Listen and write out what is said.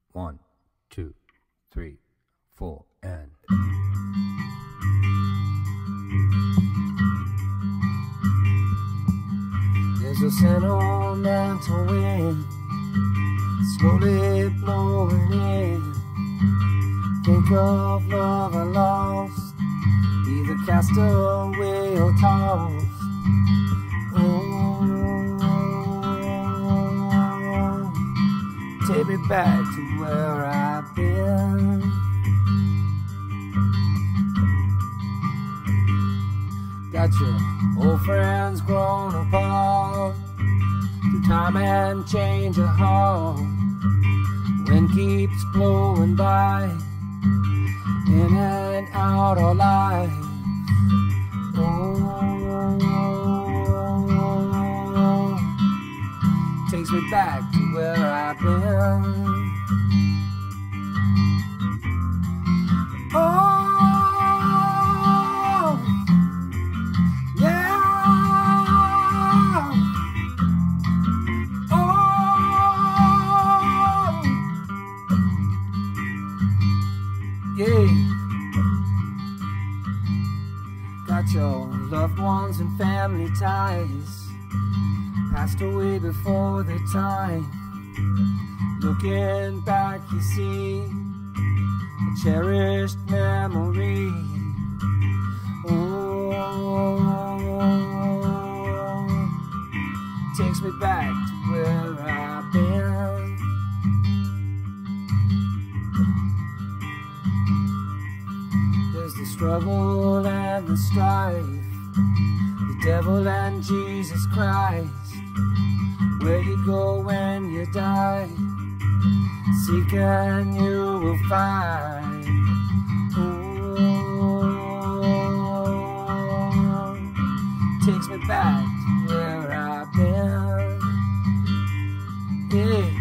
1, 2, 3, 4, and... There's a sentimental wind slowly blowing in. Think of love I lost, either cast away or tossed. Oh, take me back to where I've been. Got your old friends grown apart through time and change of heart. Wind keeps blowing by, in and out of life. Oh, takes me back to where I've been. Oh, yeah. Got your loved ones and family ties passed away before their time. Looking back, you see a cherished memory. Oh, takes me back to where I've been. There's the struggle and the strife, the devil and Jesus Christ. Where you go when you die, seek and you will find. Oh, takes me back to where I've been. Yeah.